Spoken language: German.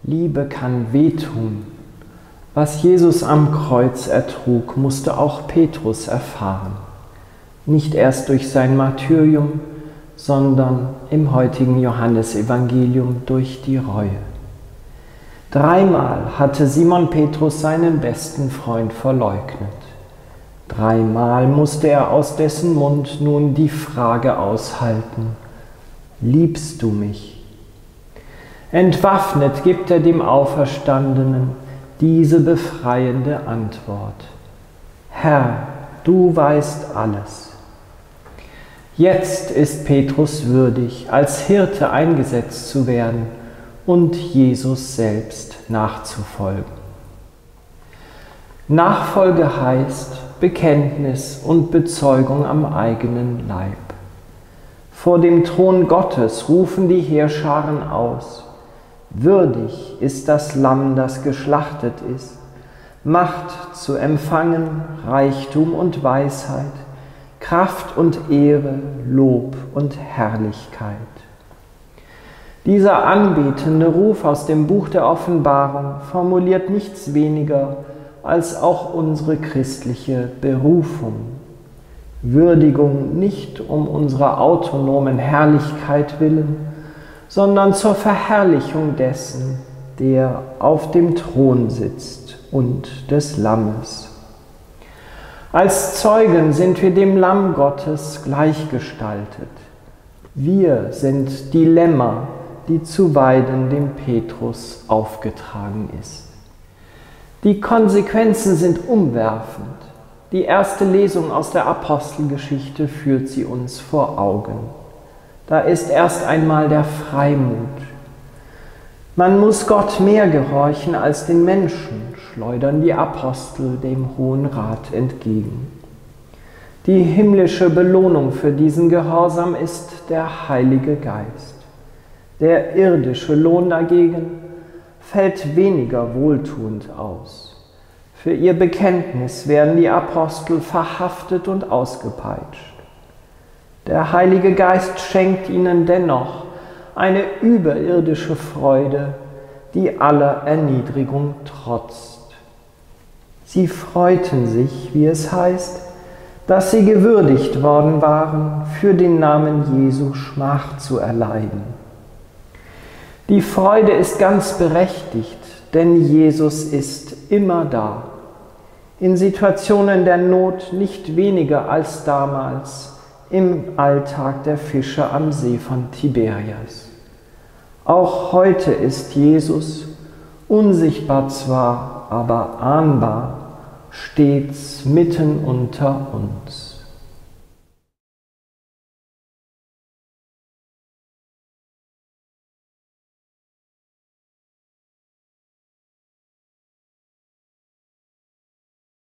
Liebe kann wehtun. Was Jesus am Kreuz ertrug, musste auch Petrus erfahren. Nicht erst durch sein Martyrium, sondern im heutigen Johannesevangelium durch die Reue. 3-mal hatte Simon Petrus seinen besten Freund verleugnet. 3-mal musste er aus dessen Mund nun die Frage aushalten: Liebst du mich? Entwaffnet gibt er dem Auferstandenen diese befreiende Antwort: Herr, du weißt alles. Jetzt ist Petrus würdig, als Hirte eingesetzt zu werden und Jesus selbst nachzufolgen. Nachfolge heißt Bekenntnis und Bezeugung am eigenen Leib. Vor dem Thron Gottes rufen die Heerscharen aus: Würdig ist das Lamm, das geschlachtet ist, Macht zu empfangen, Reichtum und Weisheit, Kraft und Ehre, Lob und Herrlichkeit. Dieser anbetende Ruf aus dem Buch der Offenbarung formuliert nichts weniger als auch unsere christliche Berufung. Würdigung nicht um unserer autonomen Herrlichkeit willen, sondern zur Verherrlichung dessen, der auf dem Thron sitzt, und des Lammes. Als Zeugen sind wir dem Lamm Gottes gleichgestaltet. Wir sind die Lämmer, die zu weiden dem Petrus aufgetragen ist. Die Konsequenzen sind umwerfend. Die erste Lesung aus der Apostelgeschichte führt sie uns vor Augen. Da ist erst einmal der Freimut. Man muss Gott mehr gehorchen als den Menschen, schleudern die Apostel dem Hohen Rat entgegen. Die himmlische Belohnung für diesen Gehorsam ist der Heilige Geist. Der irdische Lohn dagegen fällt weniger wohltuend aus. Für ihr Bekenntnis werden die Apostel verhaftet und ausgepeitscht. Der Heilige Geist schenkt ihnen dennoch eine überirdische Freude, die aller Erniedrigung trotzt. Sie freuten sich, wie es heißt, dass sie gewürdigt worden waren, für den Namen Jesu Schmach zu erleiden. Die Freude ist ganz berechtigt, denn Jesus ist immer da. In Situationen der Not nicht weniger als damals im Alltag der Fischer am See von Tiberias. Auch heute ist Jesus, unsichtbar zwar, aber ahnbar, stets mitten unter uns.